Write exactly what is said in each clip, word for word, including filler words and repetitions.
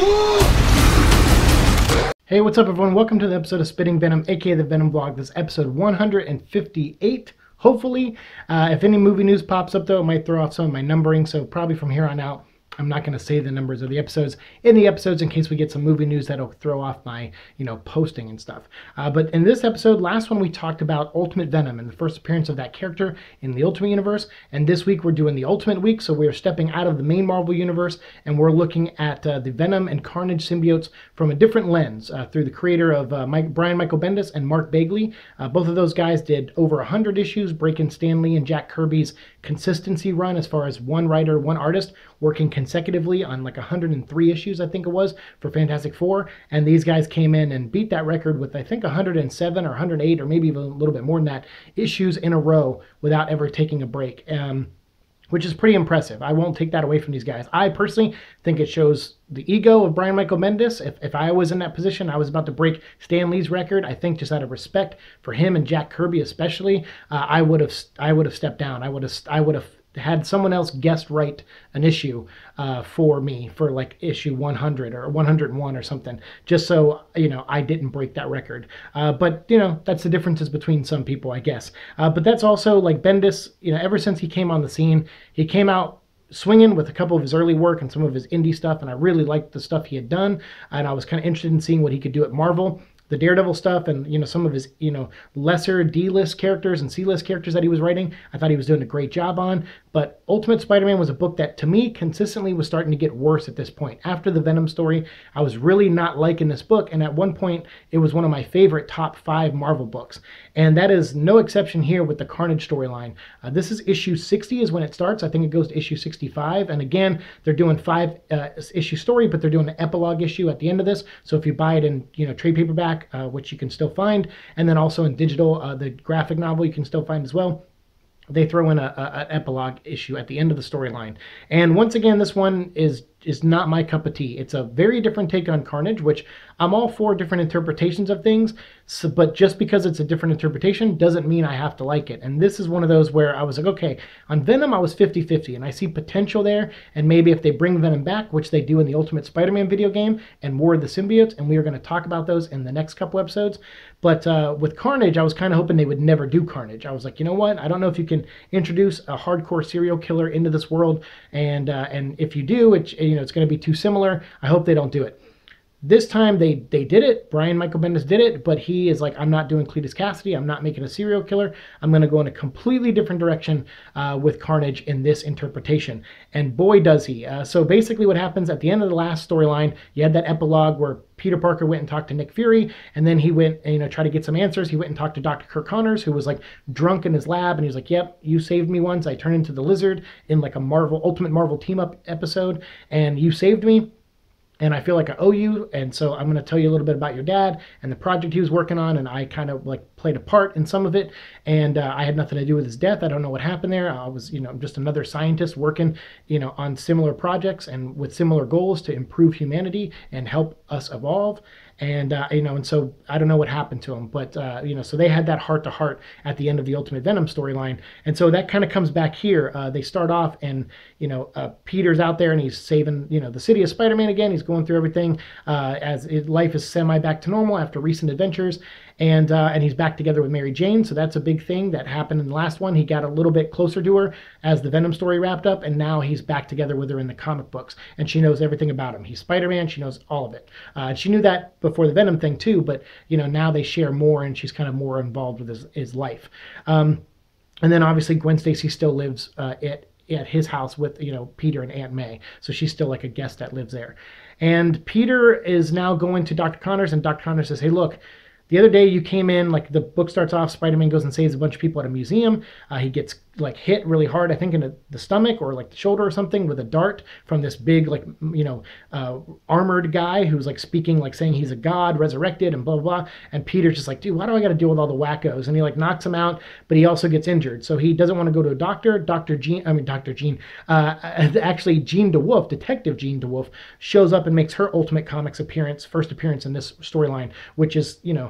Hey, what's up everyone? Welcome to the episode of Spitting Venom, aka the Venom Vlog. This is episode one hundred fifty-eight, hopefully. Uh, if any movie news pops up though, it might throw off some of my numbering, so probably from here on out, I'm not going to say the numbers of the episodes in the episodes in case we get some movie news that'll throw off my, you know, posting and stuff. Uh, but in this episode, last one we talked about Ultimate Venom and the first appearance of that character in the Ultimate Universe. And this week we're doing the Ultimate Week, so we're stepping out of the main Marvel Universe and we're looking at uh, the Venom and Carnage symbiotes from a different lens uh, through the creator of uh, Mike, Brian Michael Bendis and Mark Bagley. Uh, both of those guys did over one hundred issues, breaking Stan Lee and Jack Kirby's consistency run as far as one writer, one artist working consecutively on like one hundred three issues, I think it was, for Fantastic Four. And these guys came in and beat that record with, I think, one hundred seven or one hundred eight or maybe even a little bit more than that issues in a row without ever taking a break. Um, which is pretty impressive. I won't take that away from these guys. I personally think it shows the ego of Brian Michael Bendis. If, if I was in that position, I was about to break Stan Lee's record, I think just out of respect for him and Jack Kirby especially, uh, I would have I would have stepped down. I would have I would have had someone else guest write an issue uh, for me for like issue one hundred or one hundred one or something, just so, you know, I didn't break that record. Uh, but, you know, that's the differences between some people, I guess. Uh, but that's also like Bendis, you know, ever since he came on the scene, he came out swinging with a couple of his early work and some of his indie stuff, and I really liked the stuff he had done, and I was kind of interested in seeing what he could do at Marvel. The Daredevil stuff and, you know, some of his, you know, lesser D-list characters and C-list characters that he was writing, I thought he was doing a great job on. But Ultimate Spider-Man was a book that, to me, consistently was starting to get worse at this point. After the Venom story, I was really not liking this book, and at one point, it was one of my favorite top five Marvel books. And that is no exception here with the Carnage storyline. Uh, this is issue sixty is when it starts. I think it goes to issue sixty-five. And again, they're doing five uh, issue story, but they're doing an epilogue issue at the end of this. So if you buy it in, you know, trade paperback, uh, which you can still find, and then also in digital, uh, the graphic novel you can still find as well, they throw in a, a, an epilogue issue at the end of the storyline. And once again, this one is is not my cup of tea. It's a very different take on Carnage, which I'm all for different interpretations of things, so, but just because it's a different interpretation doesn't mean I have to like it. And this is one of those where I was like, okay, on Venom I was fifty fifty, and I see potential there, and maybe if they bring Venom back, which they do in the Ultimate Spider-Man video game, and War of the Symbiotes, and we are going to talk about those in the next couple episodes. But uh, with Carnage, I was kind of hoping they would never do Carnage. I was like, you know what? I don't know if you can introduce a hardcore serial killer into this world, and uh, and if you do, it, you know, it's going to be too similar. I hope they don't do it. This time they they did it. Brian Michael Bendis did it, but he is like, I'm not doing Cletus Cassidy. I'm not making a serial killer. I'm going to go in a completely different direction uh, with Carnage in this interpretation. And boy, does he. Uh, so basically what happens at the end of the last storyline, you had that epilogue where Peter Parker went and talked to Nick Fury, and then he went and, you know, tried to get some answers. He went and talked to Doctor Kirk Connors, who was like drunk in his lab, and he was like, yep, you saved me once. I turned into the Lizard in like a Marvel, Ultimate Marvel Team-Up episode, and you saved me. And I feel like I owe you, and so I'm going to tell you a little bit about your dad and the project he was working on, and I kind of like played a part in some of it, and uh, I had nothing to do with his death. I don't know what happened there. I was, you know, just another scientist working, you know, on similar projects and with similar goals to improve humanity and help us evolve. And, uh, you know, and so I don't know what happened to him, but, uh, you know, so they had that heart to heart at the end of the Ultimate Venom storyline. And so that kind of comes back here. Uh, they start off and, you know, uh, Peter's out there and he's saving, you know, the city of Spider-Man again. He's going through everything uh, as his life is semi back to normal after recent adventures. And uh, and he's back together with Mary Jane, so that's a big thing that happened in the last one. He got a little bit closer to her as the Venom story wrapped up, and now he's back together with her in the comic books, and she knows everything about him. He's Spider-Man, she knows all of it. Uh, she knew that before the Venom thing too, but, you know, now they share more, and she's kind of more involved with his, his life. Um, and then obviously Gwen Stacy still lives uh, at at his house with, you know, Peter and Aunt May. So she's still like a guest that lives there. And Peter is now going to Doctor Connors, and Doctor Connors says, hey, look, the other day you came in, like the book starts off, Spider-Man goes and saves a bunch of people at a museum. Uh, he gets like hit really hard, I think in the, the stomach or like the shoulder or something with a dart from this big, like, you know, uh, armored guy who's like speaking, like saying he's a god resurrected and blah, blah, blah. And Peter's just like, dude, why do I got to deal with all the wackos? And he like knocks him out, but he also gets injured. So he doesn't want to go to a doctor. Doctor Jean, I mean, Doctor Jean, uh, actually Jean DeWolf, Detective Jean DeWolf, shows up and makes her Ultimate Comics appearance, first appearance in this storyline, which is, you know,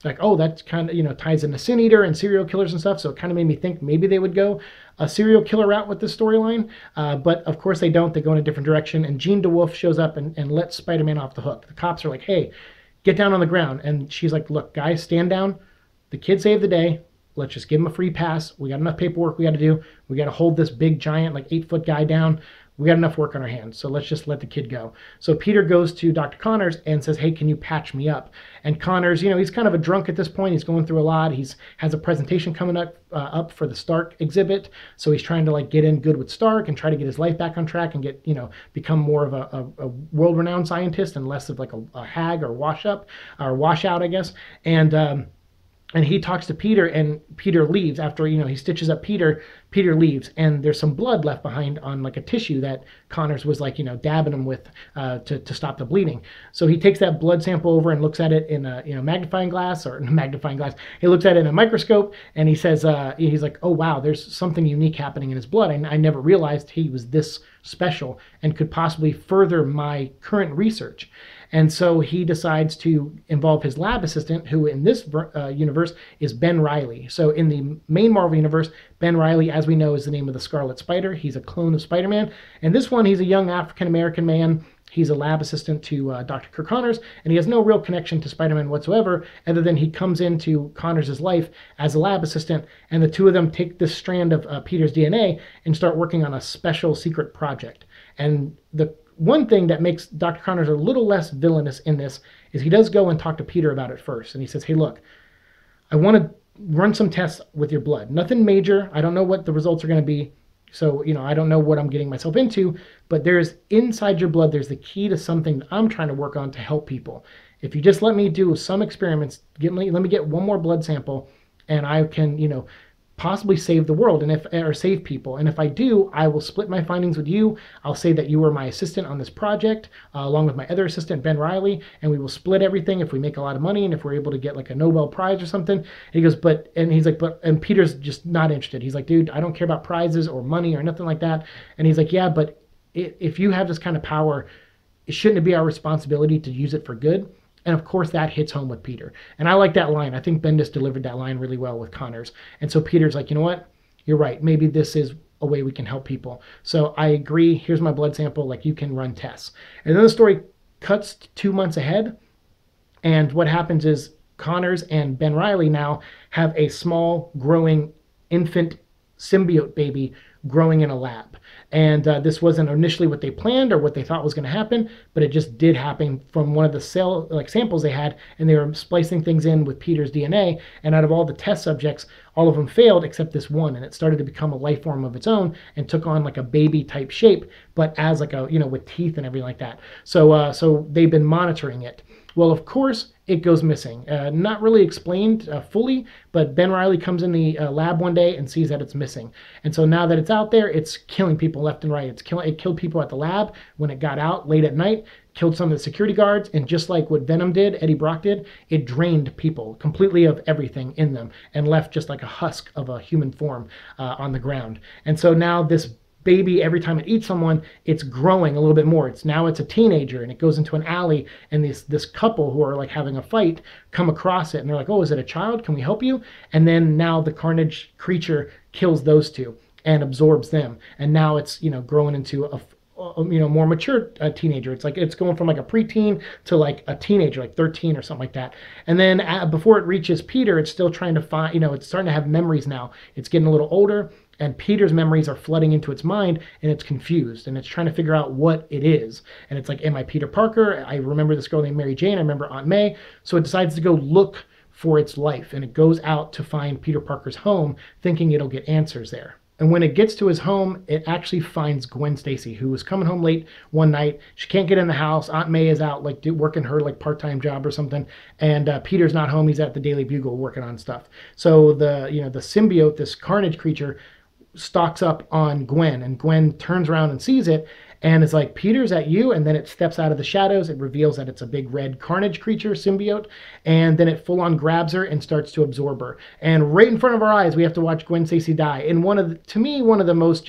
like, oh, that's kind of, you know, ties into Sin Eater and serial killers and stuff. So it kind of made me think maybe they would go a serial killer route with this storyline. Uh, but of course they don't. They go in a different direction. And Jean DeWolf shows up and, and lets Spider-Man off the hook. The cops are like, hey, get down on the ground. And she's like, look, guys, stand down. The kid saved the day. Let's just give him a free pass. We got enough paperwork we got to do. We got to hold this big giant, like eight foot guy down. We got enough work on our hands, so let's just let the kid go. So Peter goes to Doctor Connors and says, hey, can you patch me up? And Connors, you know, he's kind of a drunk at this point. He's going through a lot. He's has a presentation coming up uh, up for the Stark exhibit. So he's trying to like get in good with Stark and try to get his life back on track and get, you know, become more of a, a, a world-renowned scientist and less of like a, a hag or wash up or washout, I guess. And um, And he talks to Peter, and Peter leaves after, you know, he stitches up Peter. Peter leaves, and there's some blood left behind on like a tissue that Connors was like, you know, dabbing him with uh, to, to stop the bleeding. So he takes that blood sample over and looks at it in a, you know, magnifying glass or magnifying glass. He looks at it in a microscope, and he says, uh, he's like, oh, wow, there's something unique happening in his blood. I, I never realized he was this special and could possibly further my current research. And so he decides to involve his lab assistant, who in this uh, universe is Ben Reilly. So in the main Marvel universe, Ben Reilly, as we know, is the name of the Scarlet Spider. He's a clone of Spider-Man. And this one, he's a young African-American man. He's a lab assistant to uh, Doctor Kirk Connors, and he has no real connection to Spider-Man whatsoever, other than he comes into Connors' life as a lab assistant, and the two of them take this strand of uh, Peter's D N A and start working on a special secret project. And the one thing that makes Doctor Connors a little less villainous in this is he does go and talk to Peter about it first. And he says, hey, look, I want to run some tests with your blood. Nothing major. I don't know what the results are going to be. So, you know, I don't know what I'm getting myself into. But there's inside your blood, there's the key to something that I'm trying to work on to help people. If you just let me do some experiments, get me, let me get one more blood sample, and I can, you know, possibly save the world and if or save people. And if I do, I will split my findings with you. I'll say that you were my assistant on this project, uh, along with my other assistant, Ben Reilly, and we will split everything if we make a lot of money and if we're able to get like a Nobel Prize or something. And he goes, but, and he's like, but, and Peter's just not interested. He's like, dude, I don't care about prizes or money or nothing like that. And he's like, yeah, but if you have this kind of power, shouldn't it be our responsibility to use it for good? And of course that hits home with Peter. And I like that line. I think Bendis delivered that line really well with Connors. And so Peter's like, you know what? You're right. Maybe this is a way we can help people. So I agree. Here's my blood sample. Like, you can run tests. And then the story cuts two months ahead. And what happens is Connors and Ben Reilly now have a small, growing infant symbiote baby growing in a lab. And uh, this wasn't initially what they planned or what they thought was going to happen, but it just did happen from one of the cell like samples they had, and they were splicing things in with Peter's D N A, and out of all the test subjects, all of them failed except this one, and it started to become a life form of its own and took on like a baby type shape, but as like a, you know, with teeth and everything like that. So uh, so they've been monitoring it. Well, of course, it goes missing. Uh, not really explained uh, fully, but Ben Reilly comes in the uh, lab one day and sees that it's missing. And so now that it's out there, it's killing people left and right. It's kill- it killed people at the lab when it got out late at night, killed some of the security guards, and just like what Venom did, Eddie Brock did, it drained people completely of everything in them and left just like a husk of a human form uh, on the ground. And so now this baby, every time it eats someone, it's growing a little bit more. It's now it's a teenager, and it goes into an alley, and this this couple who are like having a fight come across it, and they're like, oh, is it a child? Can we help you? And then now the carnage creature kills those two and absorbs them, and now it's, you know, growing into a, a you know, more mature uh, teenager. It's like it's going from like a preteen to like a teenager, like thirteen or something like that. And then uh, before it reaches Peter, it's still trying to find, you know, it's starting to have memories now. It's getting a little older, and Peter's memories are flooding into its mind, and it's confused, and it's trying to figure out what it is. And it's like, am I Peter Parker? I remember this girl named Mary Jane. I remember Aunt May. So it decides to go look for its life, and it goes out to find Peter Parker's home, thinking it'll get answers there. And when it gets to his home, it actually finds Gwen Stacy, who was coming home late one night. She can't get in the house. Aunt May is out, like, do, working her, like, part-time job or something. And uh, Peter's not home. He's at the Daily Bugle working on stuff. So the, you know, the symbiote, this carnage creature, stalks up on Gwen, and Gwen turns around and sees it, and is like, Peter's at you. And then it steps out of the shadows. It reveals that it's a big red carnage creature symbiote, and then it full on grabs her and starts to absorb her. And right in front of our eyes, we have to watch Gwen Stacy die in one of the, to me, one of the most just,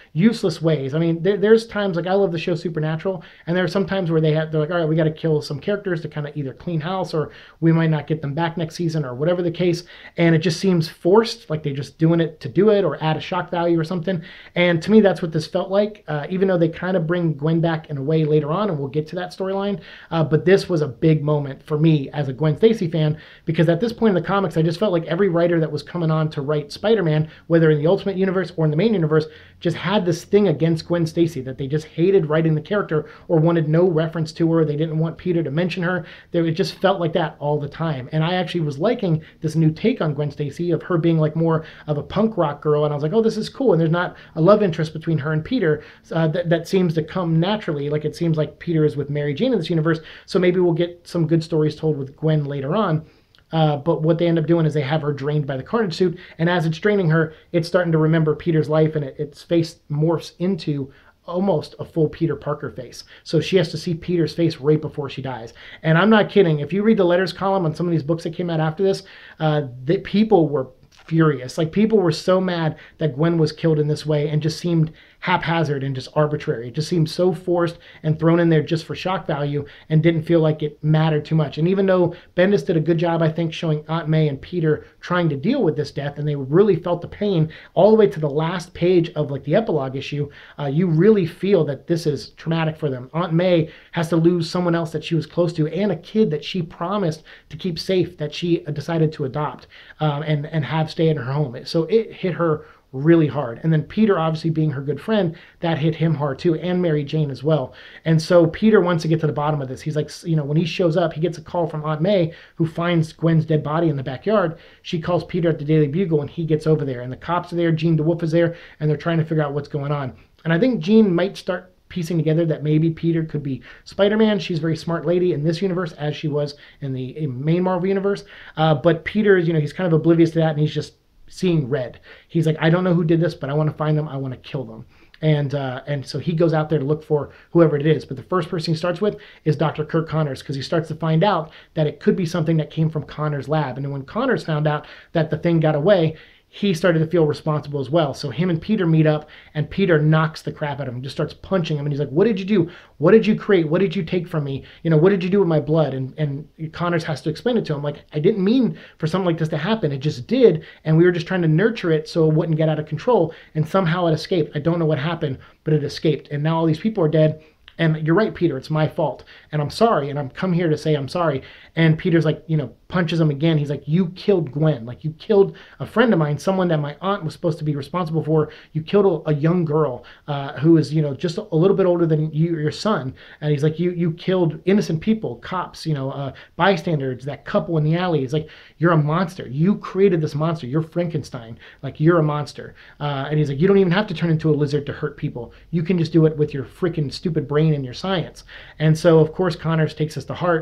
useless ways. I mean, there, there's times, like I love the show Supernatural, and there are some times where they have, they're like, all right, we got to kill some characters to kind of either clean house, or we might not get them back next season, or whatever the case. And it just seems forced, like they're just doing it to do it, or add a shock value or something. And to me, that's what this felt like, uh, even though they kind of bring Gwen back in a way later on, and we'll get to that storyline. Uh, but this was a big moment for me as a Gwen Stacy fan, because at this point in the comics, I just felt like every writer that was coming on to write Spider-Man, whether in the Ultimate Universe or in the main universe, just had this thing against Gwen Stacy, that they just hated writing the character or wanted no reference to her. They didn't want Peter to mention her. They, it just felt like that all the time. And I actually was liking this new take on Gwen Stacy, of her being like more of a punk rock girl. And I was like, oh, this is cool. And there's not a love interest between her and Peter uh, that, that seems to come naturally. Like it seems like Peter is with Mary Jane in this universe. So maybe we'll get some good stories told with Gwen later on. Uh, but what they end up doing is they have her drained by the Carnage suit, and as it's draining her, it's starting to remember Peter's life, and it, its face morphs into almost a full Peter Parker face. So she has to see Peter's face right before she dies. And I'm not kidding. If you read the letters column on some of these books that came out after this, uh, the people were furious. Like people were so mad that Gwen was killed in this way, and just seemed haphazard and just arbitrary. It just seemed so forced and thrown in there just for shock value, and didn't feel like it mattered too much. And even though Bendis did a good job, I think, showing Aunt May and Peter trying to deal with this death, and they really felt the pain all the way to the last page of like the epilogue issue, uh, you really feel that this is traumatic for them. Aunt May has to lose someone else that she was close to, and a kid that she promised to keep safe, that she decided to adopt um, and, and have stay in her home. So it hit her really hard. And then Peter, obviously being her good friend, that hit him hard too, and Mary Jane as well. And so Peter wants to get to the bottom of this. He's like, you know, when he shows up, he gets a call from Aunt May, who finds Gwen's dead body in the backyard. She calls Peter at the Daily Bugle, and he gets over there, and the cops are there, Jean DeWolf is there, and they're trying to figure out what's going on. And I think Jean might start piecing together that maybe Peter could be Spider-Man. She's a very smart lady in this universe, as she was in the main Marvel universe. Uh, but Peter, you know, he's kind of oblivious to that, and he's just seeing red. He's like, I don't know who did this, but I want to find them. I want to kill them. And uh, and so he goes out there to look for whoever it is. But the first person he starts with is Doctor Kirk Connors, because he starts to find out that it could be something that came from Connors' lab. And then when Connors found out that the thing got away, he started to feel responsible as well. So him and Peter meet up, and Peter knocks the crap out of him, just starts punching him. And he's like, what did you do? What did you create? What did you take from me? You know, what did you do with my blood? And and Connors has to explain it to him. Like, I didn't mean for something like this to happen. It just did. And we were just trying to nurture it so it wouldn't get out of control. And somehow it escaped. I don't know what happened, but it escaped. And now all these people are dead. And you're right, Peter, it's my fault. And I'm sorry. And I'm come here to say I'm sorry. And Peter's like, you know, punches him again. He's like, you killed Gwen. Like, you killed a friend of mine, someone that my aunt was supposed to be responsible for. You killed a, a young girl uh, who is, you know, just a, a little bit older than you, your son. And he's like, you you killed innocent people, cops, you know, uh, bystanders, that couple in the alley. He's like, you're a monster. You created this monster. You're Frankenstein. Like, you're a monster. Uh, and he's like, you don't even have to turn into a lizard to hurt people. You can just do it with your freaking stupid brain and your science. And so, of course, Connors takes this to heart.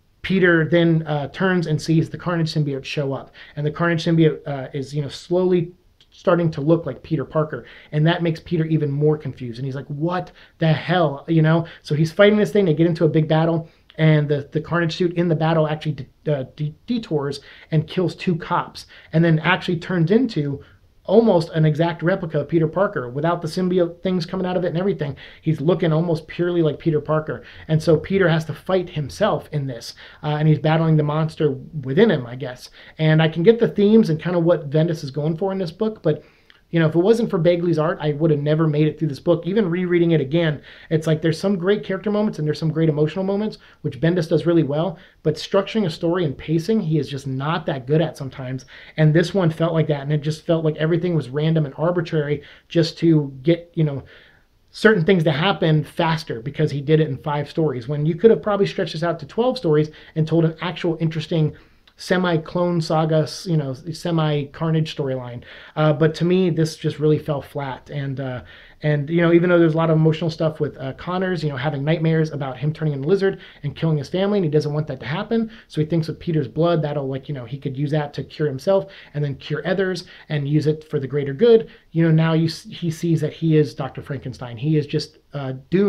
Peter then uh, turns and sees the Carnage symbiote show up. And the Carnage symbiote uh, is, you know, slowly starting to look like Peter Parker. And that makes Peter even more confused. And he's like, what the hell, you know? So he's fighting this thing. They get into a big battle. And the, the Carnage suit in the battle actually de uh, de detours and kills two cops. And then actually turns into almost an exact replica of Peter Parker without the symbiote things coming out of it and everything. He's looking almost purely like Peter Parker. And so Peter has to fight himself in this. Uh, and he's battling the monster within him, I guess. And I can get the themes and kind of what Bendis is going for in this book, but you know, if it wasn't for Bagley's art, I would have never made it through this book. Even rereading it again, it's like there's some great character moments and there's some great emotional moments, which Bendis does really well. But structuring a story and pacing, he is just not that good at sometimes. And this one felt like that. And it just felt like everything was random and arbitrary just to get, you know, certain things to happen faster because he did it in five stories. When you could have probably stretched this out to twelve stories and told an actual interesting semi-clone saga, you know, semi-Carnage storyline. Uh, but to me, this just really fell flat. And, uh, and you know, even though there's a lot of emotional stuff with uh, Connors, you know, having nightmares about him turning into a lizard and killing his family, and he doesn't want that to happen. So he thinks with Peter's blood, that'll, like, you know, he could use that to cure himself and then cure others and use it for the greater good. You know, now you, he sees that he is Doctor Frankenstein. He is just uh, doomed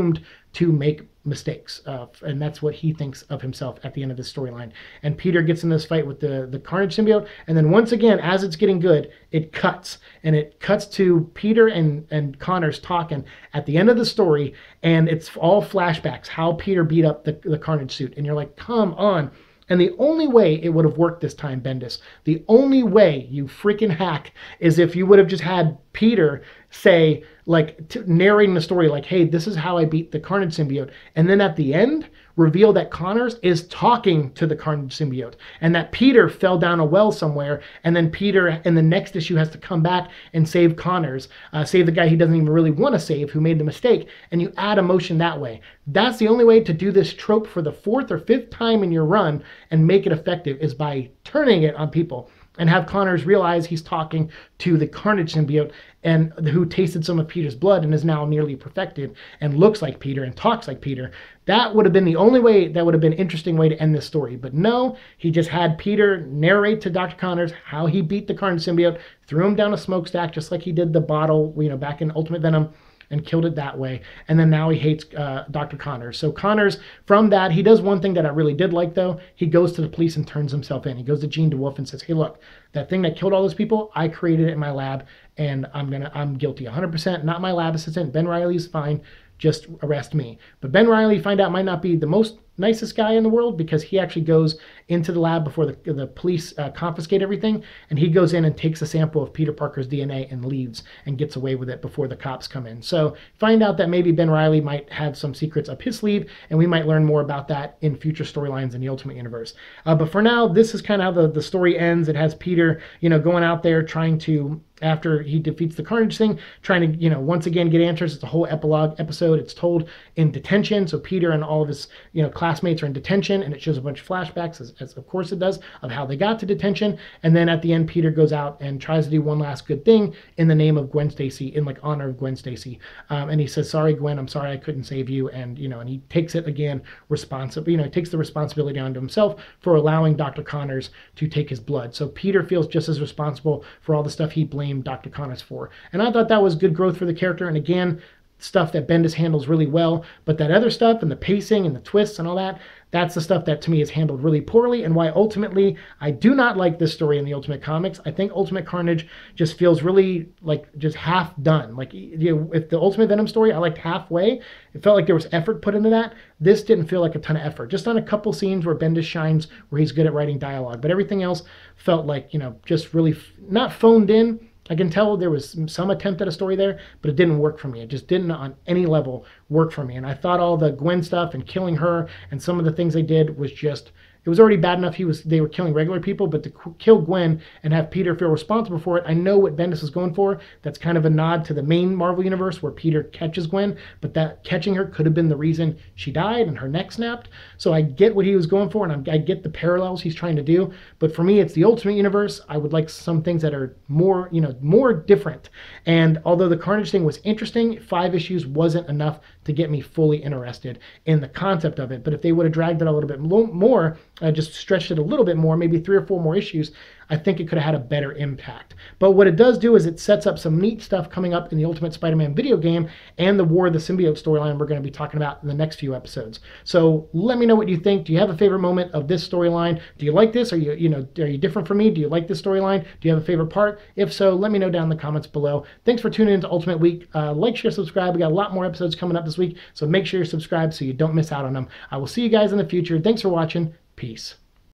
to make mistakes, uh, and that's what he thinks of himself at the end of this storyline. And Peter gets in this fight with the the Carnage symbiote, and then once again, as it's getting good, it cuts, and it cuts to Peter and and Connors talking at the end of the story, and it's all flashbacks how Peter beat up the, the Carnage suit, and you're like, come on. And the only way it would have worked this time, Bendis, the only way, you freaking hack, is if you would have just had Peter say, like, t- narrating the story, like, hey, this is how I beat the Carnage symbiote. And then at the end, reveal that Connors is talking to the Carnage symbiote, and that Peter fell down a well somewhere, and then Peter in the next issue has to come back and save Connors, uh, save the guy he doesn't even really want to save, who made the mistake, and you add emotion that way. That's the only way to do this trope for the fourth or fifth time in your run and make it effective, is by turning it on people and have Connors realize he's talking to the Carnage symbiote, and who tasted some of Peter's blood and is now nearly perfected and looks like Peter and talks like Peter. That would have been the only way, that would have been an interesting way to end this story. But no, he just had Peter narrate to Doctor Connors how he beat the Carnage symbiote, threw him down a smokestack just like he did the bottle, you know, back in Ultimate Venom, and killed it that way. And then now he hates uh, Doctor Connors. So Connors, from that, he does one thing that I really did like, though. He goes to the police and turns himself in. He goes to Jean DeWolf and says, hey, look, that thing that killed all those people, I created it in my lab, and I'm gonna, I'm guilty one hundred percent. Not my lab assistant. Ben Reilly's fine. Just arrest me. But Ben Reilly, find out, might not be the most nicest guy in the world, because he actually goes into the lab before the, the police uh, confiscate everything, and he goes in and takes a sample of Peter Parker's D N A and leaves and gets away with it before the cops come in. So find out that maybe Ben Reilly might have some secrets up his sleeve, and we might learn more about that in future storylines in the Ultimate Universe. Uh, but for now, this is kind of how the, the story ends. It has Peter, you know, going out there trying to, after he defeats the Carnage thing, trying to, you know, once again get answers. It's a whole epilogue episode. It's told in detention. So Peter and all of his, you know, classmates are in detention, and it shows a bunch of flashbacks, as, as of course it does, of how they got to detention. And then at the end, Peter goes out and tries to do one last good thing in the name of Gwen Stacy, in like honor of Gwen Stacy. Um, and he says, sorry, Gwen, I'm sorry I couldn't save you. And, you know, and he takes it again, responsible, you know, he takes the responsibility onto himself for allowing Doctor Connors to take his blood. So Peter feels just as responsible for all the stuff he blamed Doctor Connors for. And I thought that was good growth for the character. And again, stuff that Bendis handles really well. But that other stuff and the pacing and the twists and all that, that's the stuff that to me is handled really poorly, and why ultimately I do not like this story in the Ultimate Comics. I think Ultimate Carnage just feels really like just half done. Like, you know, if the Ultimate Venom story I liked halfway, it felt like there was effort put into that. This didn't feel like a ton of effort. Just on a couple scenes where Bendis shines, where he's good at writing dialogue. But everything else felt like, you know, just really f- not phoned in. I can tell there was some attempt at a story there, but it didn't work for me. It just didn't on any level work for me. And I thought all the Gwen stuff and killing her and some of the things they did was just, it was already bad enough he was they were killing regular people, but to kill Gwen and have Peter feel responsible for it, I know what Bendis is going for. That's kind of a nod to the main Marvel Universe where Peter catches Gwen, but that catching her could have been the reason she died and her neck snapped. So I get what he was going for, and I'm, I get the parallels he's trying to do. But for me, it's the Ultimate Universe. I would like some things that are more, you know, more different. And although the Carnage thing was interesting, five issues wasn't enough to get me fully interested in the concept of it. But if they would have dragged it a little bit more, uh, just stretched it a little bit more, maybe three or four more issues, I think it could have had a better impact. But what it does do is it sets up some neat stuff coming up in the Ultimate Spider-Man video game and the War of the Symbiote storyline we're going to be talking about in the next few episodes. So let me know what you think. Do you have a favorite moment of this storyline? Do you like this? Are you, you know, are you different from me? Do you like this storyline? Do you have a favorite part? If so, let me know down in the comments below. Thanks for tuning in to Ultimate Week. Uh, like, share, subscribe. We got a lot more episodes coming up this week, so make sure you're subscribed so you don't miss out on them. I will see you guys in the future. Thanks for watching. Peace.